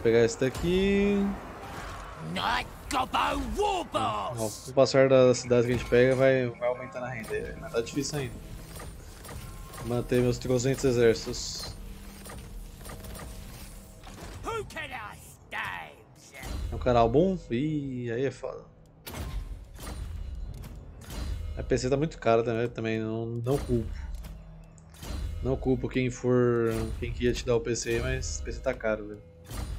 pegar esse daqui. Ó, com o passar da cidade que a gente pega, vai aumentando a renda. Mas tá difícil ainda. Manter meus 300 exércitos. É um canal bom? Ih, aí é foda. A PC tá muito caro também, não culpo. Não culpo quem queria te dar o PC, mas o PC tá caro, velho.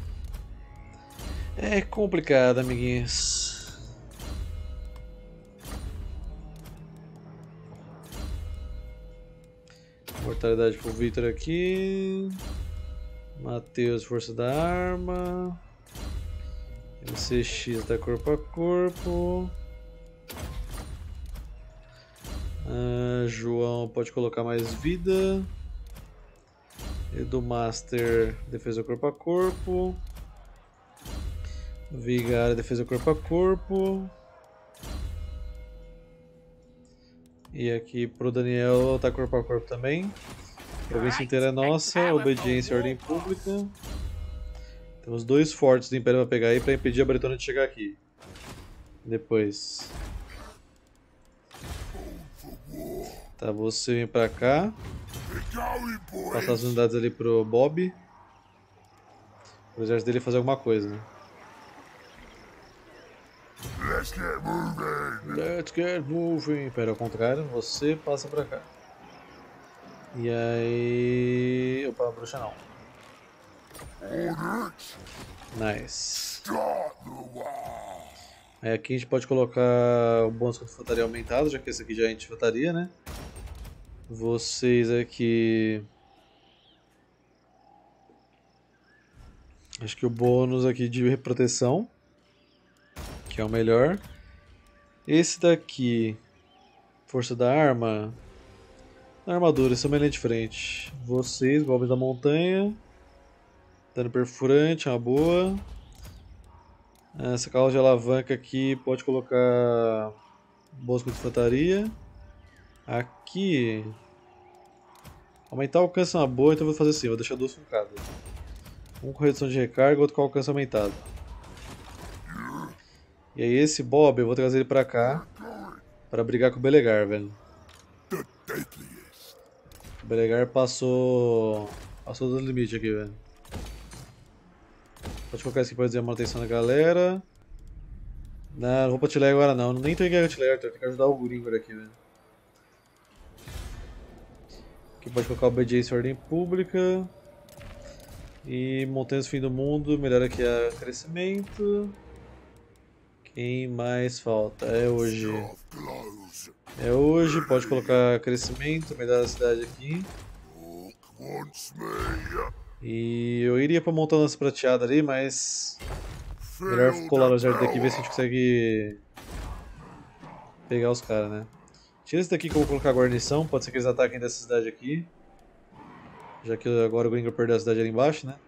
É complicado, amiguinhos. Mortalidade pro Victor aqui. Matheus, força da arma. MCX da corpo a corpo. João pode colocar mais vida. Edu Master, defesa corpo a corpo. Vigário, defesa corpo a corpo. E aqui pro Daniel tá corpo a corpo também. A província inteira é nossa, obediência e ordem pública. Temos 2 fortes do Império para pegar aí para impedir a Bretônia de chegar aqui. Depois. Tá, você vem pra cá. Passar as unidades ali pro Bob. O exército dele fazer alguma coisa, né? Let's get moving. Pera, ao contrário, você passa pra cá. E aí... Opa, bruxa não. Nice. Aí aqui a gente pode colocar o bônus contra infantaria aumentado, já que esse aqui já é anti-infantaria, né? Vocês aqui... Acho que o bônus aqui de proteção, que é o melhor. Esse daqui, força da arma, armadura, esse é uma linha de frente. Vocês, goblins da montanha, dano perfurante, uma boa. Essa causa de alavanca aqui pode colocar bônus contra infantaria. Aqui, aumentar o alcance é uma boa, então eu vou fazer assim, vou deixar 2 com cada. Um com redução de recarga, outro com alcance aumentado. E aí esse Bob, eu vou trazer ele pra cá pra brigar com o Belegar, velho. O Belegar passou do limite aqui, velho. Pode colocar isso aqui pra dizer a manutenção da galera. Não vou pra Tilé agora não, nem tô em guerra Tilé, tenho que ajudar o Gringor aqui, velho. Aqui pode colocar obediência e ordem pública. E montanhas fim do mundo, melhor aqui a crescimento. Quem mais falta? É hoje. É hoje, pode colocar crescimento, melhor a cidade aqui. E eu iria pra montanha prateada ali, mas melhor colar o exército daqui e ver se a gente consegue pegar os caras, né? Tira esse daqui que eu vou colocar a guarnição, pode ser que eles ataquem dessa cidade aqui. Já que agora o Gringo perdeu a cidade ali embaixo, né?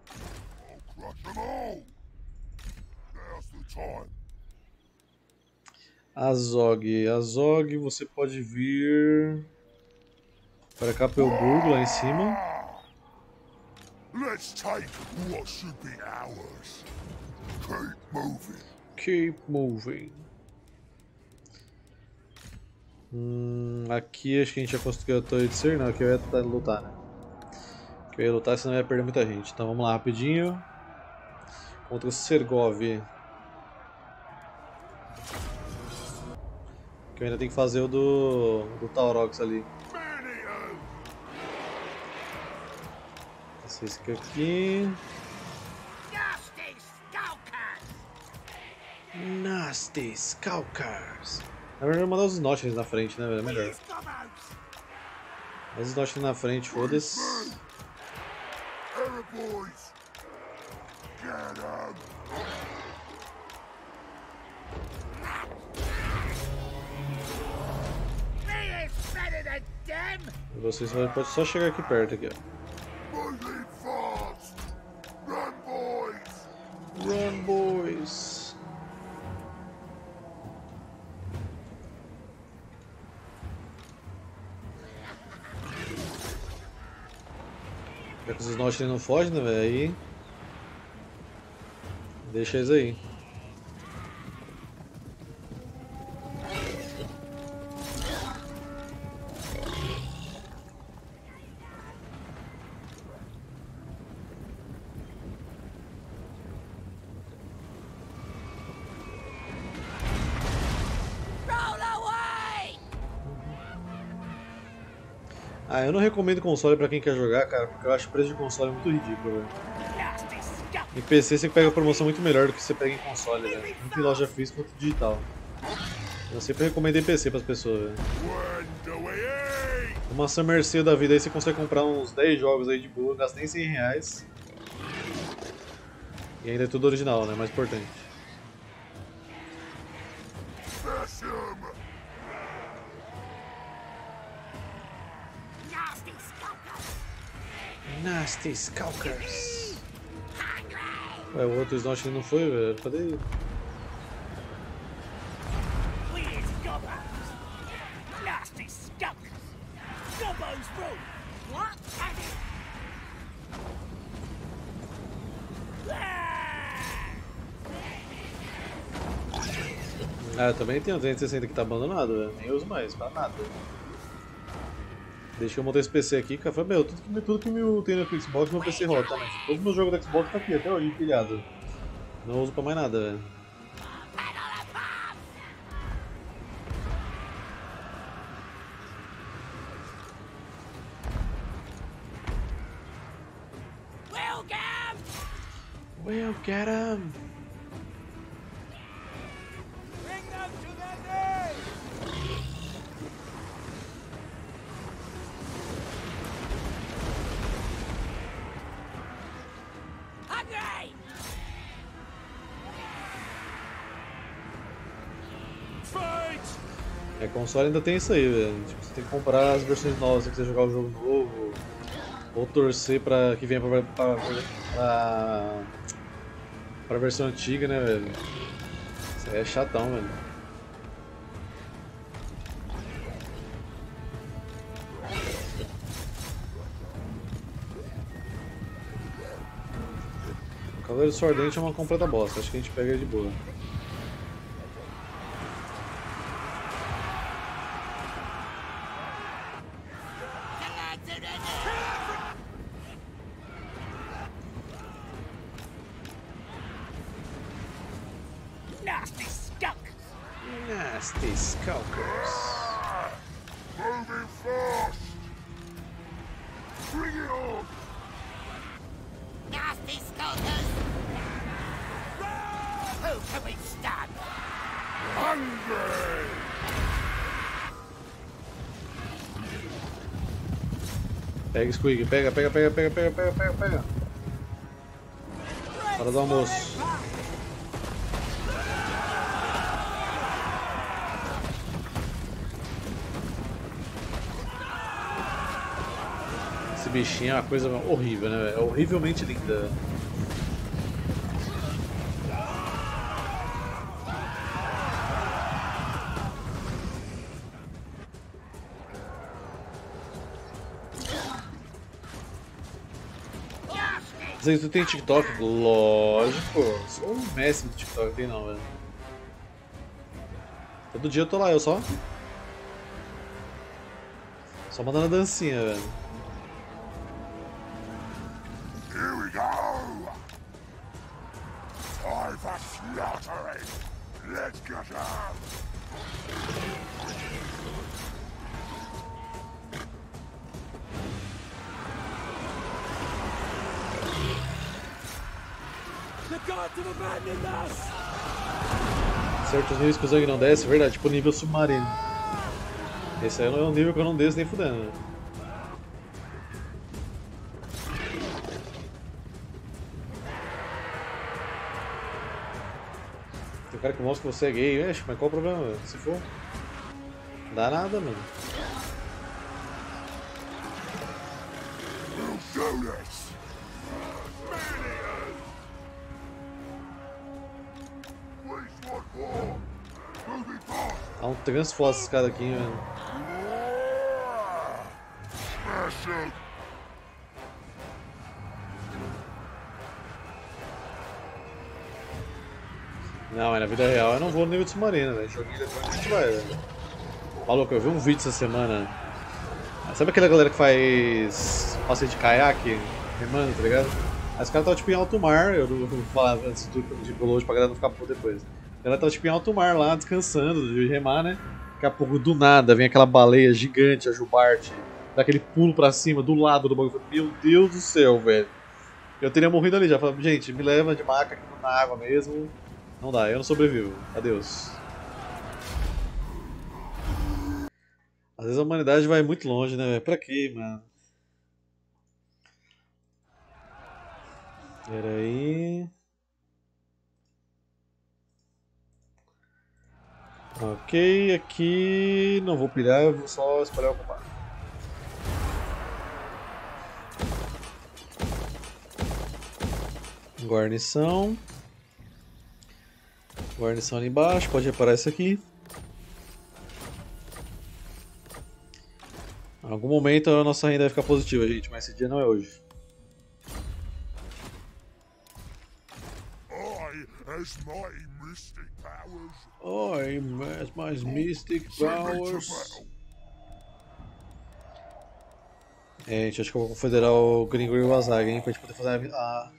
Azog, você pode vir para cá pelo burgo lá em cima. Keep moving. Aqui acho que a gente já conseguiu a torre de ser, não, aqui eu ia tentar lutar, né? Aqui eu ia lutar, senão eu ia perder muita gente. Então vamos lá rapidinho. Contra o Sergov. Que eu ainda tenho que fazer o do Taurox ali. Esse aqui. Nasty Skulkers. Na verdade, eu vou mandar os Noshers na frente, né, velho? É melhor. Mas os Noshers na frente, foda-se. E vocês podem só chegar aqui perto aqui, ó. Run, boys! Já que os Noshers não fogem, né, velho? Aí Deixa eles aí. Ah, eu não recomendo console pra quem quer jogar, cara, porque eu acho o preço de console muito ridículo, velho. Em PC você pega promoção muito melhor do que você pega em console, velho. Tanto em loja física quanto digital. Eu sempre recomendei PC pras pessoas, velho. Uma Summer Sale da vida aí você consegue comprar uns 10 jogos aí de boa, não gasta nem 100 reais. E ainda é tudo original, né? Mais importante. Nasty Skulkers. Ué, o outro Snot não foi, velho? Cadê ele? Ah, eu também tenho o 360 que tá abandonado, velho. Nem uso mais, pra nada. Desde que eu montei esse PC aqui, cara, foi, meu, tudo que eu tenho no Xbox, meu PC roda também. Todos os meus jogos do Xbox tá aqui, até hoje, empilhado. Não uso pra mais nada, velho. We'll get 'em! É, console ainda tem isso aí, velho. Tipo, você tem que comprar as versões novas se você quiser jogar o jogo novo. Ou torcer pra que venha pra versão antiga, né, velho? Isso aí é chatão, velho. O Cavaleiro Sordente é uma completa bosta, acho que a gente pega ele de boa. Nasty Skulkers. Moving fast! Bring it on! Nasty skulkers! Who can we stand? Hungry! Pega, Squig, pega. Hora do almoço. Esse bichinho é uma coisa horrível, né? É horrivelmente linda. Vocês tu tem TikTok? Lógico. Sou o mestre do TikTok, tem não, velho. Todo dia eu tô lá, eu só. Só mandando a dancinha, velho. Here we go! Time for slaughtering! Let's get out! Certos níveis que o Zang não desce, é verdade, tipo nível submarino. Esse aí é um nível que eu não desço nem fudendo, velho. Tem um cara que mostra que você é gay, mexe, mas qual o problema, velho? Se for. Não dá nada, mano. We'll do this! Please, what more? Moving fast! Há um transfossa esse cara aqui, velho. Smash it! Não, mas na vida real eu não vou no nível de submarino, velho. Joguinho eletrônico a gente vai, velho. Maluco, eu vi um vídeo essa semana. Sabe aquela galera que faz passeio de caiaque, remando, tá ligado? Aí os caras estavam tipo em alto mar, eu não vou falar antes de pular hoje pra galera não ficar por depois. A galera tava tipo em alto mar lá, descansando, de remar, né? Daqui a pouco, do nada, vem aquela baleia gigante, a jubarte, dá aquele pulo pra cima, do lado do bagulho. Meu Deus do céu, velho. Eu teria morrido ali já. Falei, gente, me leva de maca aqui na água mesmo. Não dá, eu não sobrevivo. Adeus. Às vezes a humanidade vai muito longe, né, velho? Pra quê, mano? Pera aí. Ok, aqui não vou pilhar, eu vou só espalhar o combate. Guarnição. Guarnição ali embaixo, pode reparar isso aqui. Em algum momento a nossa renda vai ficar positiva, gente, mas esse dia não é hoje. I, as my mystic powers, Oi, mais Mystic send me to Powers. battle. É, gente, acho que eu vou confederar o Gringo e o Azag, hein, pra gente poder fazer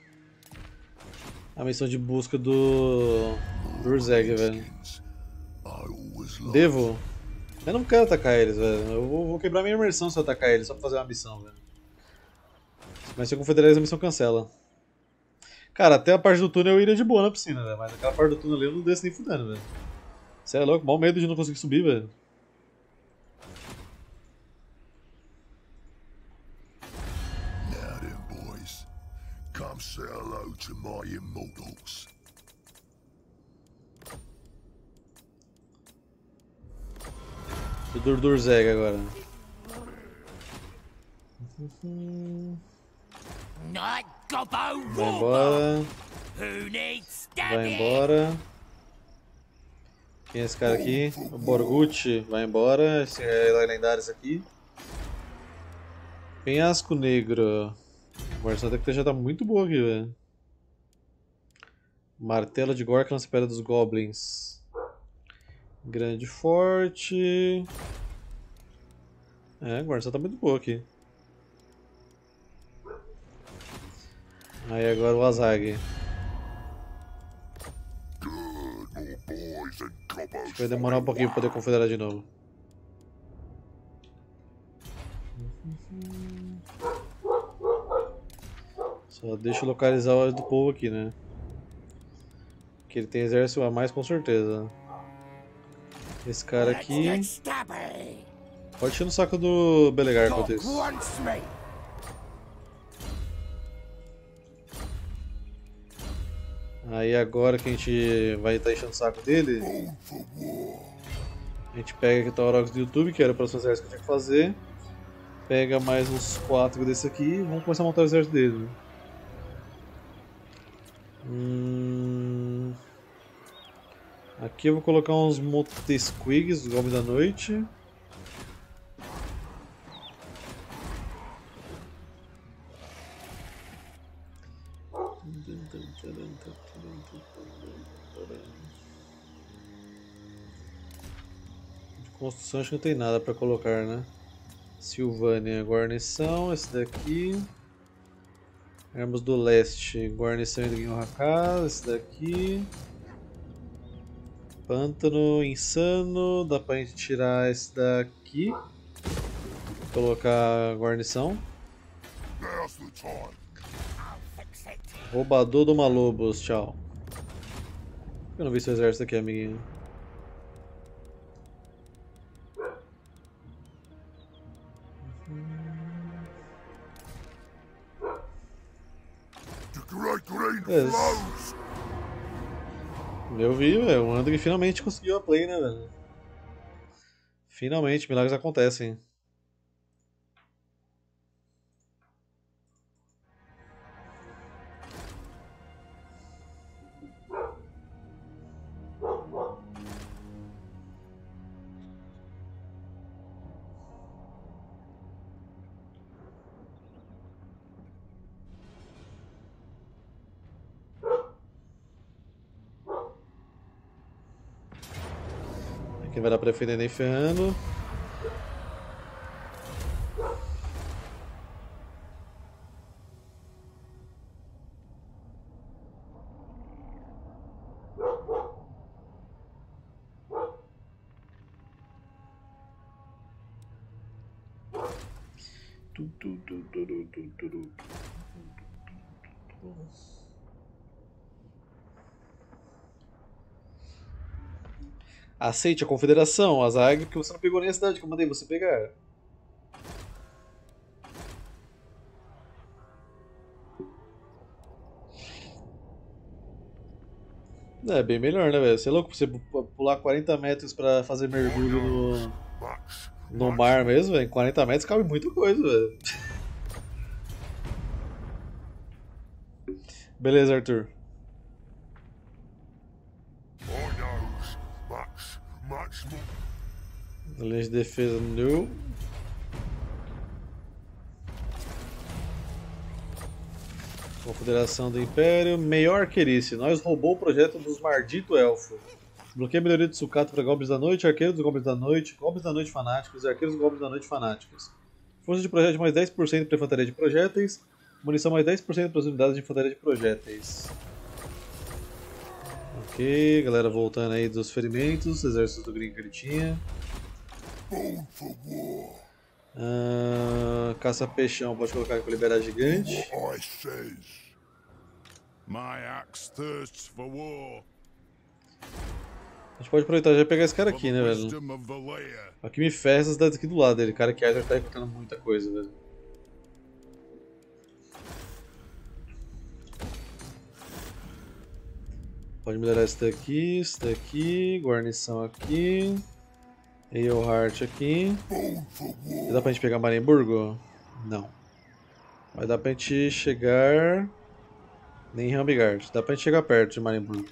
a missão de busca do Urzeg, velho. Skins. I always love. Devo? Eu não quero atacar eles, velho. Eu vou quebrar minha imersão se eu atacar eles, só pra fazer uma missão, velho. Mas se eu confederar eles, a missão cancela. Cara, até a parte do túnel eu iria de boa na piscina, velho. Mas aquela parte do túnel ali eu não desço nem fudendo, velho. Você é louco? Mal medo de não conseguir subir, velho. Now then, boys, come say hello to my immortals. O Durzeg agora. Not Gobbo Vai Warbo. embora. Who needs Vai stabbing? embora. Quem é esse cara aqui? O Borgucci. Vai embora. Esse é lendário esse aqui. Penhasco Negro. A guarnição até que já tá muito boa aqui, velho. Martelo de Gork na espera dos Goblins. Grande Forte. É, a guarnição tá muito boa aqui. Aí agora o Azag. Good, more boys and coppos. Vai demorar um pouquinho pra poder confederar de novo. Só deixa eu localizar o do povo aqui, né? Que ele tem exército a mais com certeza. Esse cara Let's aqui. get stabbing. Pode ir no saco do Belegar enquanto Doc isso. wants me. Aí agora que a gente vai estar enchendo o saco dele, a gente pega aqui o Taurox do YouTube, que era o próximo exército que eu tinha que fazer. Pega mais uns 4 desse aqui e vamos começar a montar o exército dele. Aqui eu vou colocar uns Montesquigs, os Goblins da Noite. De construção acho que não tem nada para colocar, né? Silvânia, guarnição, esse daqui. Armas do Leste, guarnição em Guinho-Hakka, esse daqui. Pântano, insano, dá pra gente tirar esse daqui. Colocar guarnição. Now's the time. I'll fix it. Roubador do Malobos, tchau. Eu não vi seu exército aqui, amiguinho. The great green Yes. flows. Eu vi, velho. O André finalmente conseguiu a play, né, velho? Finalmente, milagres acontecem. Quem vai dar pra defender nem ferrando. Aceite a confederação, Azag, porque você não pegou nem a cidade que eu mandei você pegar. É bem melhor, né, velho? Você é louco pra você pular 40 metros pra fazer mergulho no mar mesmo, velho? Em 40 metros cabe muita coisa, velho. Beleza, Arthur. Linha de defesa, no. Confederação do Império. Melhor Querice. Nós roubou o projeto dos Mardito Elfo. Bloqueia a melhoria de sucata para Goblins da Noite, Arqueiros dos Goblins da Noite, Goblins da Noite Fanáticos e Arqueiros dos Goblins da Noite Fanáticos. Força de projétil mais 10% para infantaria de projéteis. Munição mais 10% para as unidades de infantaria de projéteis. Ok, galera voltando aí dos ferimentos, exército do Green que ele tinha. Caça-peixão, pode colocar aqui para liberar gigante. My axe thirsts for war. A gente pode aproveitar já e pegar esse cara aqui, né, velho? Aqui me ferra essas cidades aqui do lado dele. Cara que já tá encontrando muita coisa, velho. Pode melhorar esse daqui, guarnição aqui. Eilhart aqui. Dá pra gente pegar Marienburgo? Não. Mas dá pra gente chegar... Nem Rambigard. Dá pra gente chegar perto de Marienburgo.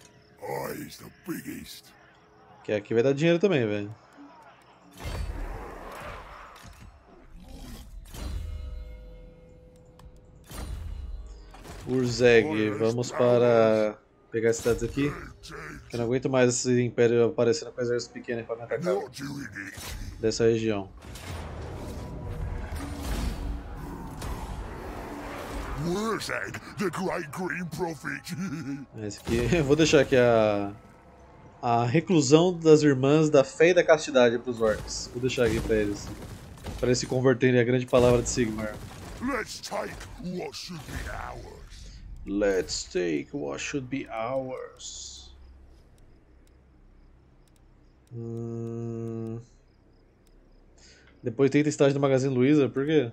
Que aqui vai dar dinheiro também, velho. Urzeg, vamos para pegar as cidades aqui. Eu não aguento mais esse império aparecendo com exércitos pequenos para me atacar dessa região. Esse aqui, eu vou deixar aqui a reclusão das irmãs da fé e da castidade para os orcs. Vou deixar aqui para eles se converterem à grande palavra de Sigmar. Let's take what should be ours. Let's take what should be ours. Depois tenta estágio do Magazine Luiza, por quê?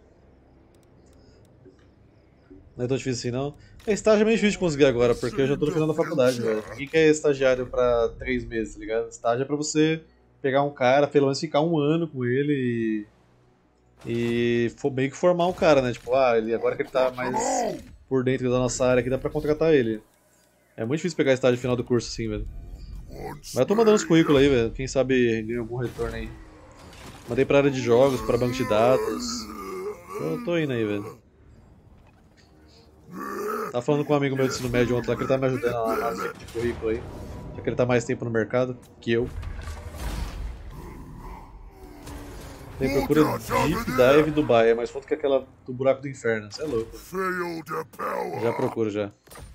Não é tão difícil assim não. Estágio é meio difícil de conseguir agora, porque eu já tô no final da faculdade, velho. Ninguém quer estagiário pra 3 meses, tá ligado? Estágio é pra você pegar um cara, pelo menos ficar 1 ano com ele e meio que formar um cara, né? Tipo, ele, agora que ele tá mais por dentro da nossa área aqui, dá pra contratar ele. É muito difícil pegar estágio no final do curso assim, velho. Mas eu tô mandando uns currículos aí, velho. Quem sabe ganha algum retorno aí. Mandei pra área de jogos, pra banco de dados. Eu tô indo aí, velho. Tava falando com um amigo meu de ensino médio ontem lá que ele tá me ajudando lá na área de currículo aí. Já que ele tá mais tempo no mercado que eu. Tem procura Deep Dive Dubai, é mais foto que aquela do buraco do inferno, você é louco. Já procuro já.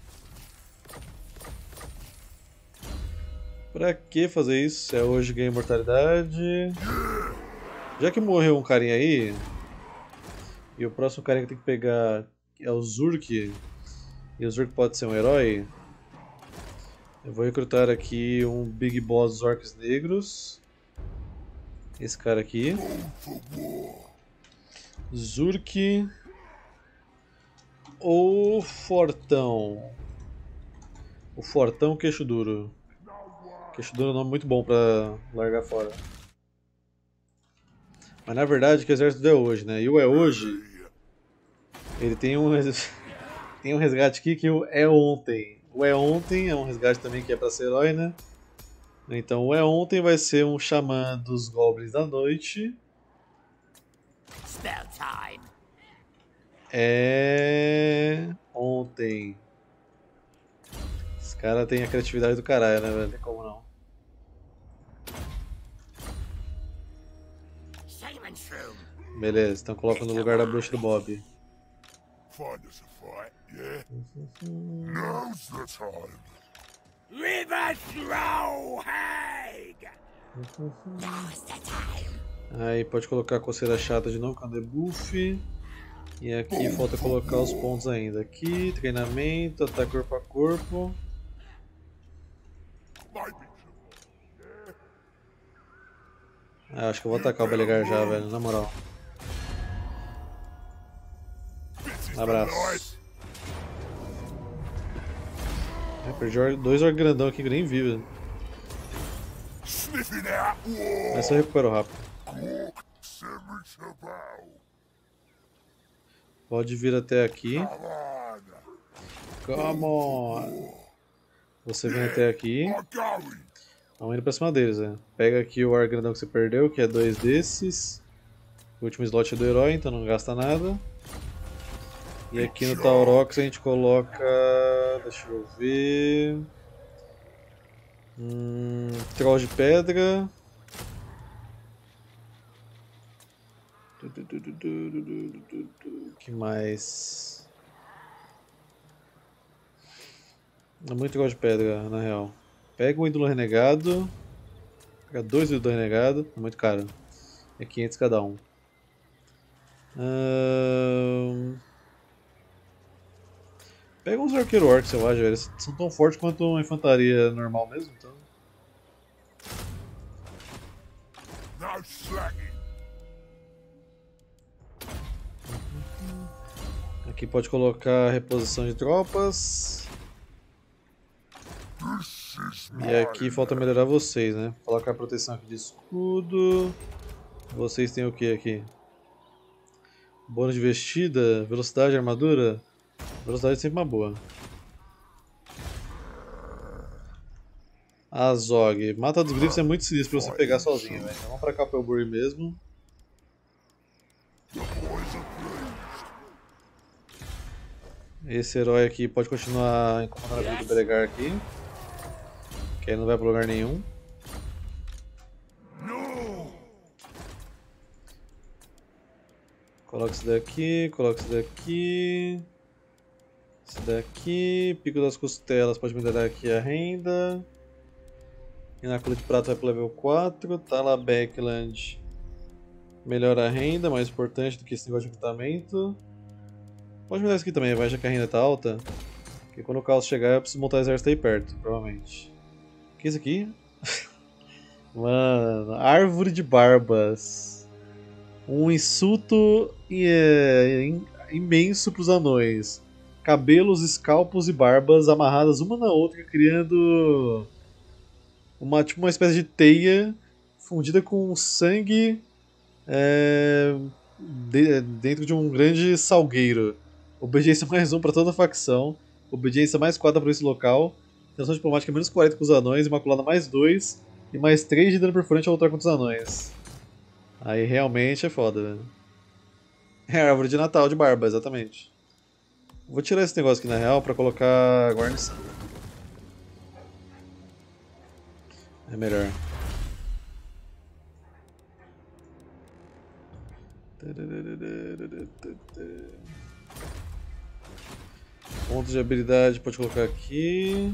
Pra que fazer isso? É hoje ganha imortalidade. Já que morreu um carinha aí, e o próximo carinha que tem que pegar é o Zurk, e o Zurk pode ser um herói, eu vou recrutar aqui um Big Boss dos Orcs Negros. Esse cara aqui. Zurk ou Fortão? O Fortão Queixo Duro. Queixo Duro é um nome muito bom pra largar fora. Mas na verdade que o exército é hoje, né? E o é hoje, ele tem um resgate aqui que o é ontem. O é ontem é um resgate também que é pra ser herói, né? Então o é ontem vai ser um xamã dos Goblins da Noite. Spell time. É ontem. Esse cara tem a criatividade do caralho, né, velho? Não tem como não. Tantrum. Beleza, então coloca no lugar da bruxa do Bob. Find us a fight, yeah? Now's the time. River Throw Hag. Now's the time. Aí pode colocar a coceira chata de novo, com a debuff. E aqui falta colocar os pontos ainda. Aqui, treinamento, ataque corpo a corpo. Might be Ah, acho que eu vou atacar o Belegar já, velho, na moral. Abraço. Perdi dois orcs grandão aqui que nem vi, velho. sniffing out war. Mas eu recupero rápido. Pode vir até aqui. Come on! Você vem até aqui. Vamos indo pra cima deles, né? Pega aqui o ar grandão que você perdeu, que é 2 desses. O último slot é do herói, então não gasta nada. E aqui no Taurox a gente coloca... deixa eu ver... Troll de pedra. O que mais? É muito troll de pedra, na real. Pega o ídolo renegado. Pega 2 ídolos renegado. É muito caro. É 500 cada um. Pega uns arqueiro orcs, eu acho, velho. Eles são tão fortes quanto uma infantaria normal mesmo, então. No slacking. Aqui pode colocar reposição de tropas. E aqui falta melhorar vocês, né? Colocar proteção aqui de escudo. Vocês têm o que aqui? Bônus de vestida, velocidade, armadura. Velocidade é sempre uma boa. Azog. Mata dos grifos é muito sinistro pra você pegar sozinho, velho. Então vamos pra Capelbury mesmo. Esse herói aqui pode continuar incomodando a vida do Belegar aqui. Que aí não vai pra lugar nenhum. Coloca isso daqui, coloca isso daqui. Esse daqui, pico das costelas, pode melhorar aqui a renda. Ináculo de prata vai pro level 4. Tala Backland melhora a renda, mais importante do que esse negócio de equipamento. Pode melhorar isso aqui também, vai, já que a renda tá alta. Porque quando o caos chegar eu preciso montar o exército aí perto, provavelmente. O que é isso aqui? Mano, árvore de barbas. Um insulto imenso pros anões. Cabelos, escalpos e barbas amarradas uma na outra, criando tipo uma espécie de teia fundida com sangue dentro de um grande salgueiro. Obediência mais 1 para toda a facção. Obediência mais 4 para esse local. Tensão diplomática menos 40 com os anões. Imaculada mais 2. E mais 3 de dano perforante ao lutar contra os anões. Aí realmente é foda, velho. É a árvore de Natal de barba, exatamente. Vou tirar esse negócio aqui na real pra colocar guarnição. É melhor. Pontos de habilidade pode colocar aqui.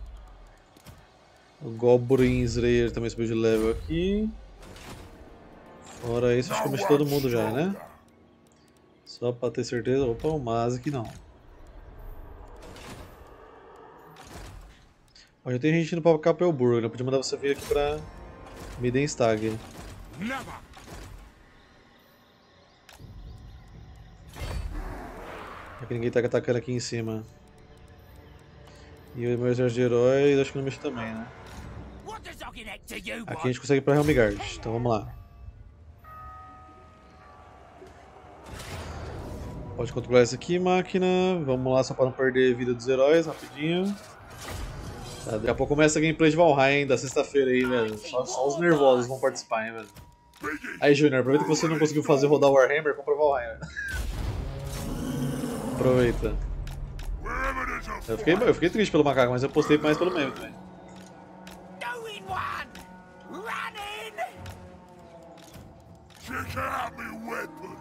O Goblin Slayer também subiu de level aqui. Fora isso, acho que eu mexi todo mundo já, né? Só pra ter certeza. Opa, o Maz aqui não. Ó, já tem gente indo pra Capelburg, né? Podia mandar você vir aqui pra Midenstag. É que ninguém tá atacando aqui em cima. E o meu exército de heróis, acho que não mexi também, né? Aqui a gente consegue ir pra Helmgard, então vamos lá. Pode controlar isso aqui, máquina. Vamos lá só para não perder a vida dos heróis, rapidinho. Tá, daqui a pouco começa a gameplay de Valheim da sexta-feira aí, velho. Só os nervosos vão participar, hein, velho. Aí, Junior, aproveita que você não conseguiu fazer rodar o Warhammer, compra o Valheim, velho. Aproveita. Eu fiquei triste pelo macaco, mas eu postei mais pelo meme também. Check out me weapons.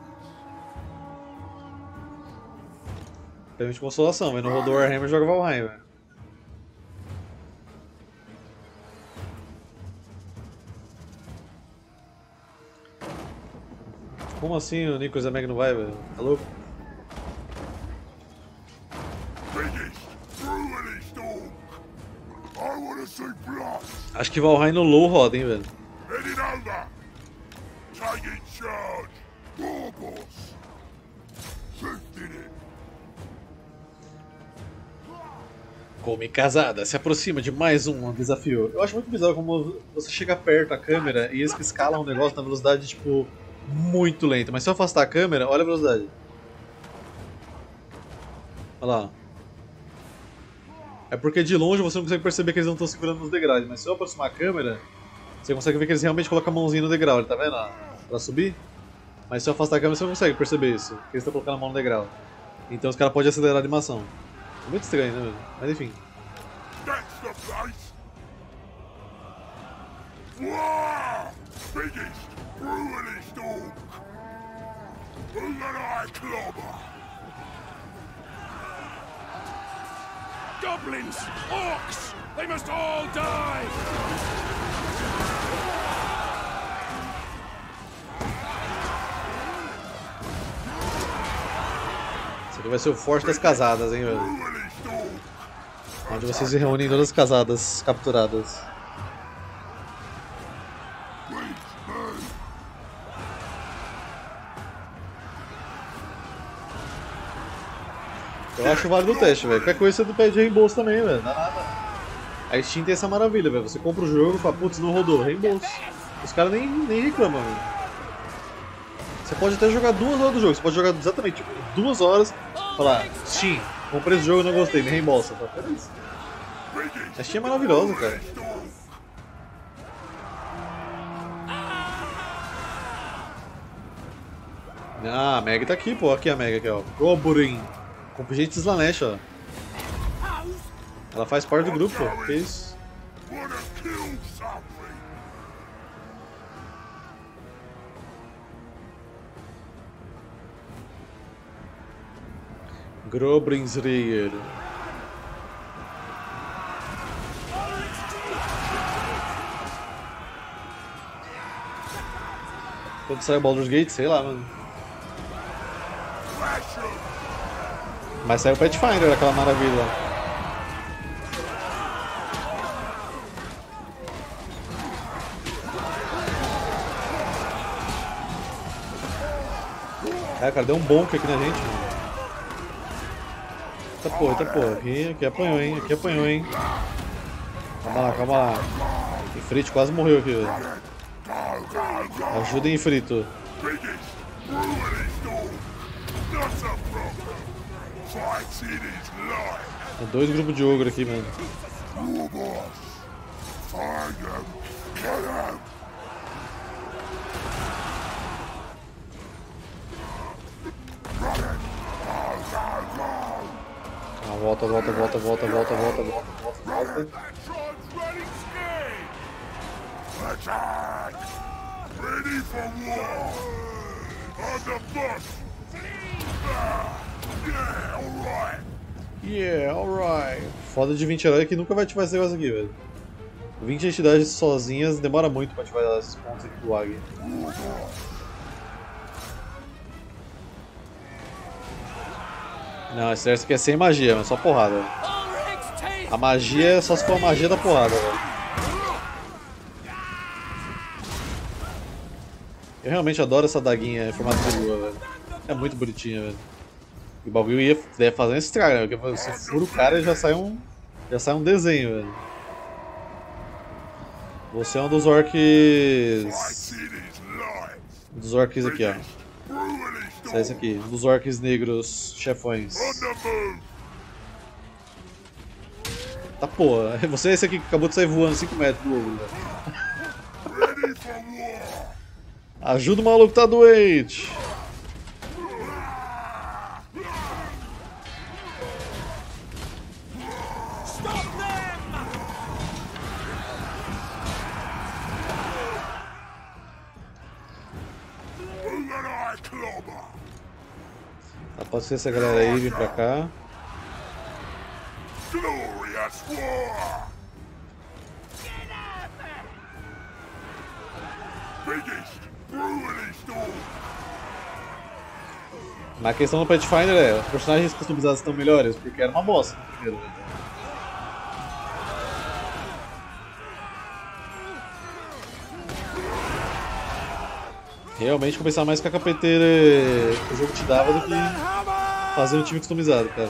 Prêmio de consolação, mas não rodou Warhammer, joga Valheim, velho. Como assim o Nicholas Meg não vai, velho? Tá louco? Acho que Valheim no low roda, hein, velho. Heading over. Taking charge. War boss. Shifting it. Come casada, se aproxima de mais um desafio. Eu acho muito bizarro como você chega perto da câmera e eles que escalam o negócio na velocidade, tipo, muito lenta. Mas se eu afastar a câmera, olha a velocidade. Olha lá. É porque de longe você não consegue perceber que eles não estão segurando nos degraus, mas se eu aproximar a câmera, você consegue ver que eles realmente colocam a mãozinha no degrau, tá vendo? Pra subir. Mas se eu afastar a câmera você não consegue perceber isso, que eles estão colocando a mão no degrau. Então os caras podem acelerar a animação. É muito estranho, né, velho? Mas enfim. That's the place. Wow! Biggest, brutalest orc. Who can I clobber? Goblins! Orcs! They must all die! Isso aqui vai ser o forte das casadas, hein, velho? Brutalest orc. Onde vocês se reúnem todas as casadas capturadas. Eu acho válido o teste, velho. Qualquer coisa você pede reembolso também, velho. Não dá nada. A Steam tem essa maravilha, velho. Você compra o jogo e fala, putz, não rodou, reembolso. Os caras nem reclamam, velho. Você pode até jogar 2 horas do jogo. Você pode jogar exatamente tipo, 2 horas e falar, Steam, comprei esse jogo e não gostei, me reembolsa. A Steam é maravilhosa, cara. Ah, a Meg tá aqui, pô. Aqui a Meg, aqui, ó. Goblin. Contingente de Slanesh, ó. Ela faz parte do grupo, pô. Que isso? Wanna kill something? Grobrinsreger. Quando sai o Baldur's Gate, sei lá, mano. Flash 'em. Mas saiu o Pathfinder, aquela maravilha lá. Cara, deu um bonk aqui na gente, mano. Eita porra. Aqui apanhou, hein. Aqui apanhou, hein. Calma lá. Ifrit quase morreu aqui, velho. Ajudem, Ifrito. Biggest, brutalest orc. Not a problem. Fights in his life. Tem 2 grupos de ogro aqui, mano. War boss. Find him. Kill him. Ah, volta. That tribe's running scared. Attack. Ready for war. On the bus. Yeah, alright. Foda de 20 heróis que nunca vai ativar esse negócio aqui, velho. 20 entidades sozinhas demora muito pra ativar esses pontos aqui do Águia. Não, esse exército aqui é sem magia, mas só porrada. A magia é só se for a magia da porrada, velho. Eu realmente adoro essa daguinha em formato de lua, velho. É muito bonitinha, velho. E o bagulho deve fazer um estrago, né? Porque você fura o cara e já sai um desenho, velho. Você é um dos orcs... Dos orcs aqui, ó. Esse é esse aqui, um dos orcs negros chefões. Tá porra, você é esse aqui que acabou de sair voando 5 metros do ovo, velho. Ajuda o maluco que tá doente! Pode ser essa galera aí vir pra cá. Glorious war! Biggest, brutalist all! Mas a questão do Pathfinder é, os personagens customizados estão melhores, porque era uma bosta no primeiro. Né? Realmente compensar mais com a capeteira que o jogo te dava do que fazer um time customizado, cara.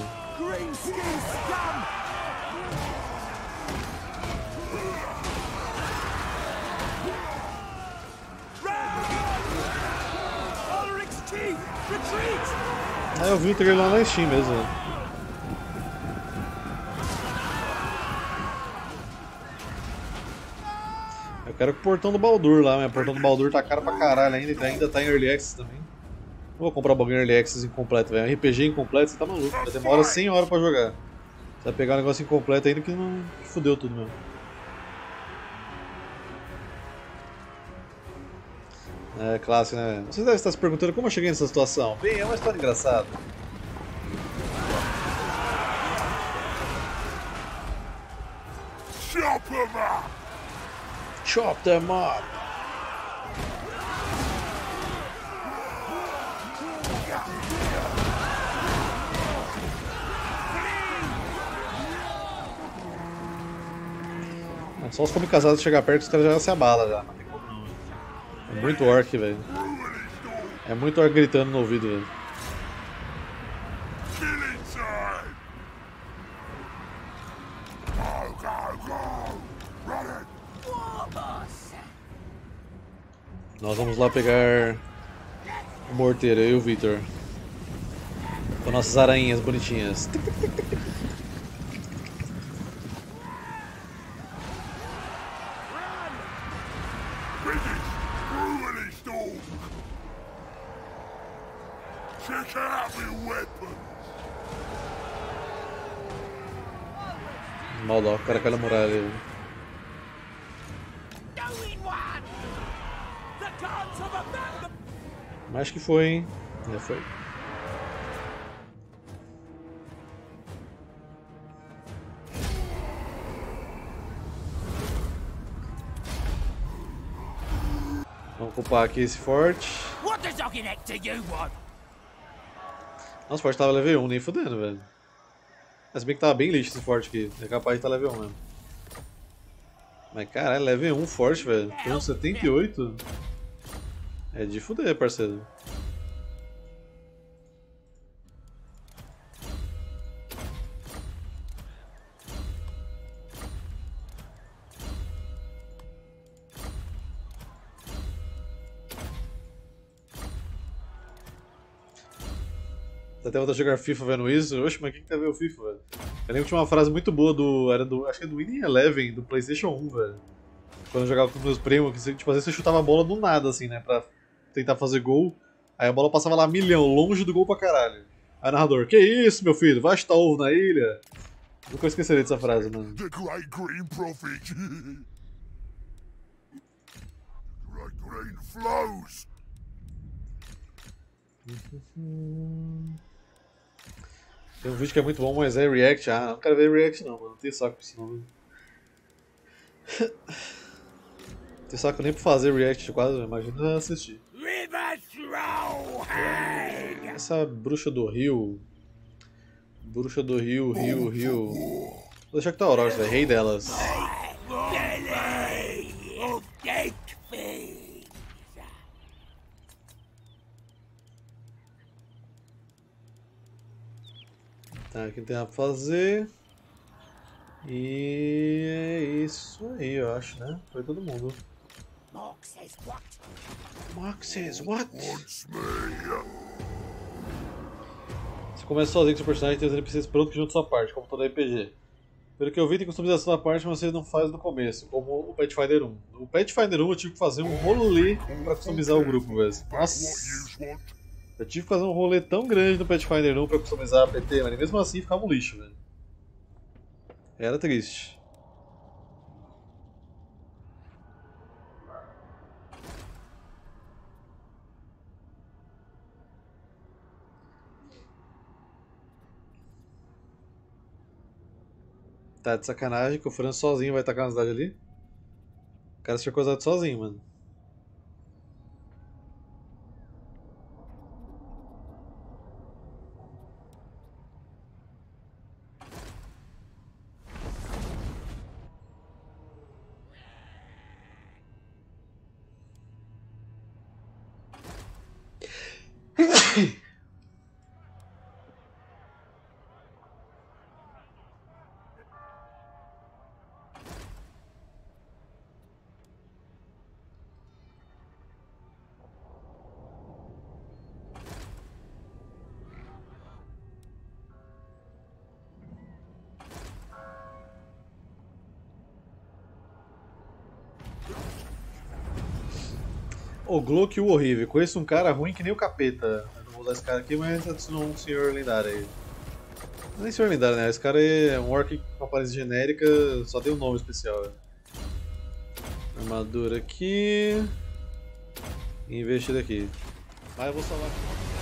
Ah, eu vi o trailer lá na Steam mesmo. Eu quero que o portão do Baldur lá, mas o portão do Baldur tá caro pra caralho ainda tá em Early Access também. Não vou comprar o bagulho em Early Access incompleto, velho. RPG incompleto, você tá maluco. Já demora 100 horas pra jogar. Você vai pegar um negócio incompleto ainda que não que fudeu tudo mesmo. É clássico, né? Vocês devem estar se perguntando como eu cheguei nessa situação. Bem, é uma história engraçada. Chop 'em up! Chop them up! Só os come casados chegar perto os caras já se abala já. Não tem como não. É muito orc, velho. É muito orc gritando no ouvido, velho. Killing time! Go, go, go! Run it! Nós vamos lá pegar o morteiro, eu e o Victor. Com nossas aranhas bonitinhas. Brutalist all! Check out my weapons! Maldó, o cara cai na muralha ali. Mas acho que foi, hein? Já foi. Vamos ocupar aqui esse forte. Nossa, o forte tava level 1, nem fudendo, velho. Mas bem que tava bem lixo esse forte aqui. É capaz de estar level 1 mesmo. Mas caralho, level 1 forte, velho. Tem um 78? É de fuder, parceiro. Tá até vontade de jogar FIFA vendo isso. Oxe, mas quem que tá vendo o FIFA, velho? Eu lembro que tinha uma frase muito boa do. Era do. Acho que é do Winning Eleven, do PlayStation 1, velho. Quando eu jogava com meus primos, que tipo, às vezes você chutava a bola do nada, assim, né? Pra tentar fazer gol. Aí a bola passava lá milhão, longe do gol pra caralho. Aí o narrador, que isso, meu filho? Vai chutar ovo na ilha? Nunca esquecerei dessa frase, mano. The Great Green Prophet! Great Green flows! Tem um vídeo que é muito bom, mas é react. Ah, não quero ver react não, mano. Não tem saco pra isso não. Não tem saco nem pra fazer react quase, imagina assistir. Essa bruxa do rio. Bruxa do rio, rio. Vou deixar que tá Aurora, velho. Rei delas. Tá, aqui não tem nada pra fazer. E é isso aí, eu acho, né? Foi todo mundo. Mark says what? Wants me! Você começa sozinho com seu personagem e tem os NPCs prontos junto à sua parte, como todo RPG. Pelo que eu vi, tem customização da parte, mas você não faz no começo, como o Pathfinder 1. No Pathfinder 1 eu tive que fazer um rolê pra customizar o grupo, velho. Nossa! Eu tive que fazer um rolê tão grande no Pathfinder 1 pra customizar a PT, mas mesmo assim ficava um lixo, velho. Era triste. Tá de sacanagem que o Fran sozinho vai tacar na cidade ali. O cara se coisado sozinho, mano. O Glock, o horrível. Conheço um cara ruim que nem o capeta. Eu não vou usar esse cara aqui, mas adicionou um senhor lendário aí. Não é nem senhor lendário, né? Esse cara é um orc com aparência genérica, só tem um nome especial. Armadura aqui. E investir aqui. Mas eu vou salvar aqui.